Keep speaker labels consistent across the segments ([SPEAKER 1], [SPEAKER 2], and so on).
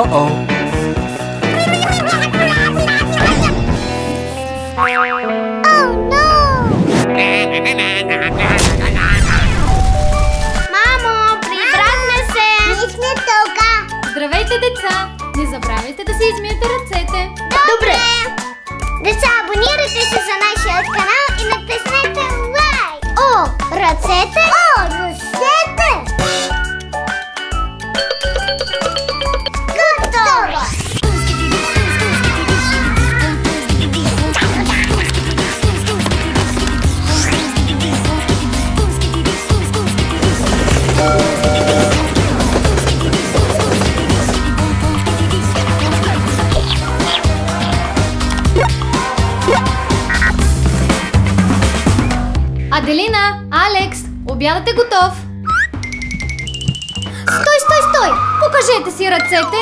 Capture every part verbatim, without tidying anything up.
[SPEAKER 1] Uh-oh.
[SPEAKER 2] Мамо, прибрахме се! Ние сме тук!
[SPEAKER 3] Здравейте, деца! Не забравяйте да си измиете ръцете!
[SPEAKER 2] Добре! Деца, абонирайте се за нашия канал и натиснете лайк! О, ръцете! О, ръцете! Готово!
[SPEAKER 3] Аделина, Алекс, обядът е готов!
[SPEAKER 2] Стой, стой, стой!
[SPEAKER 3] Покажете си ръцете!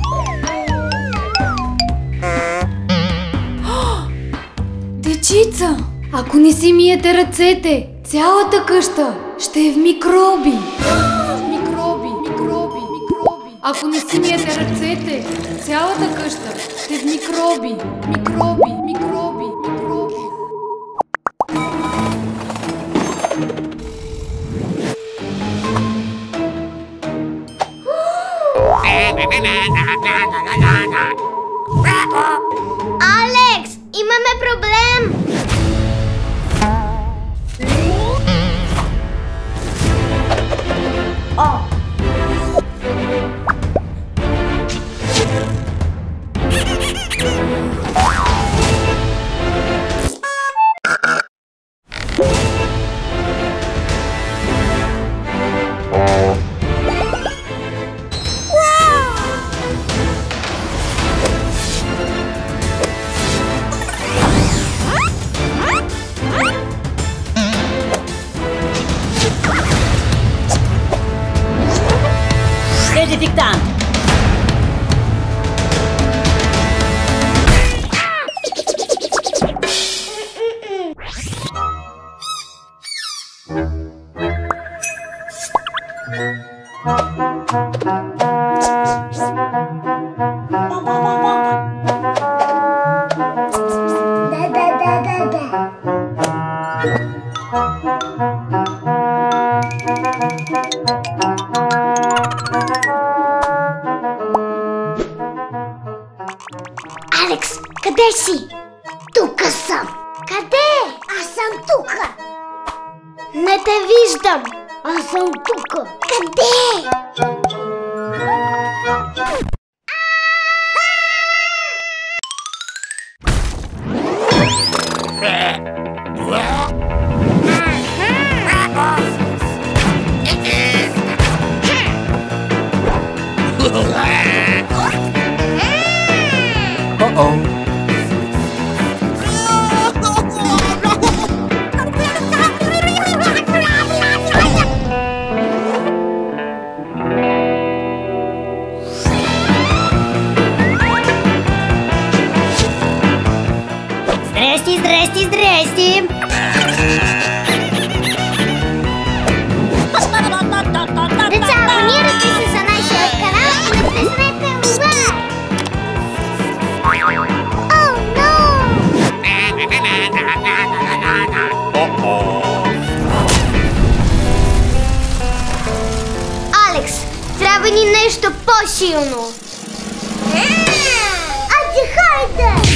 [SPEAKER 3] Дечица, ако не си миете ръцете, цялата къща ще е в микроби! Микроби, микроби, микроби! Ако не си миете ръцете, цялата къща ще е в микроби! Микроби, микроби, микроби!
[SPEAKER 2] Алекс, имаме проблем! О!
[SPEAKER 4] Дезинфектант!
[SPEAKER 2] Алекс, къде си? Тука съм. Къде? Аз съм тука. Не те виждам. Аз съм тука. Къде?
[SPEAKER 1] Uh-oh.
[SPEAKER 4] Здрасти, здрасти, здрасти!
[SPEAKER 2] Деца, абонирайте се за нашия канал и натиснете лайк! О, но! Алекс, трябва ни нещо по-силно! Айде, хайде!